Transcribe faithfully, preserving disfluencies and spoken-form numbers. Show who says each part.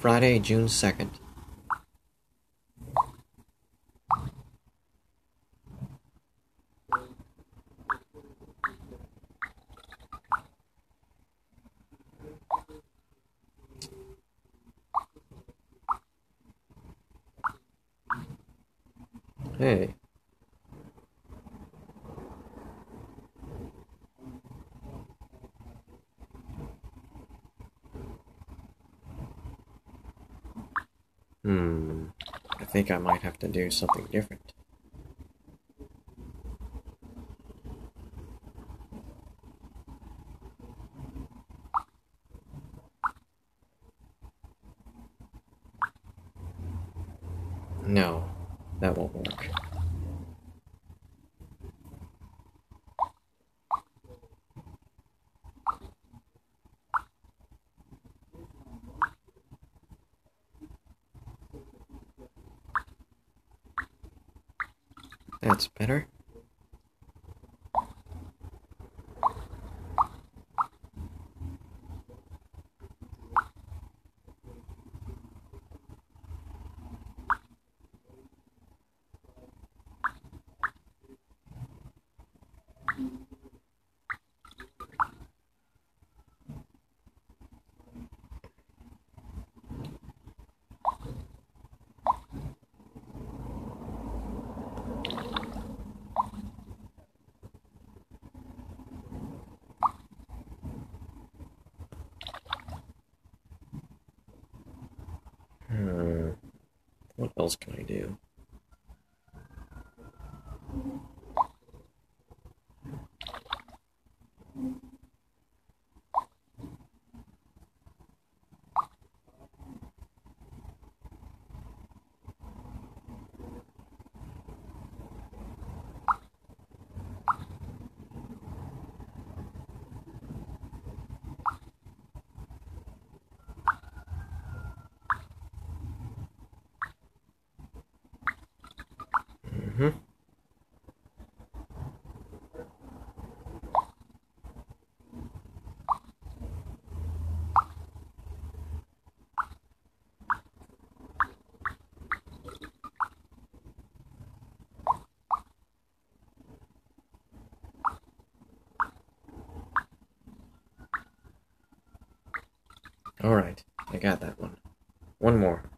Speaker 1: Friday, June second. Hey. Hmm. I think I might have to do something different. No, that won't work. That's better. Hmm. What else can I do? Mm-hmm. All right, I got that one. One more.